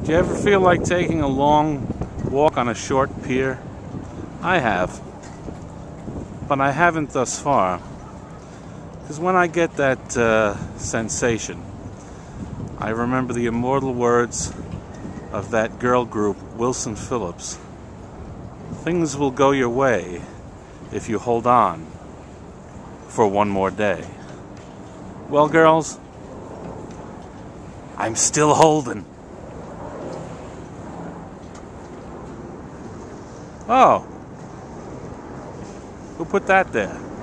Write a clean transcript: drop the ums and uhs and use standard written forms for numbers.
Do you ever feel like taking a long walk on a short pier? I have, but I haven't thus far. Because when I get that sensation, I remember the immortal words of that girl group, Wilson Phillips. Things will go your way if you hold on for one more day. Well, girls, I'm still holding. Oh, who put that there?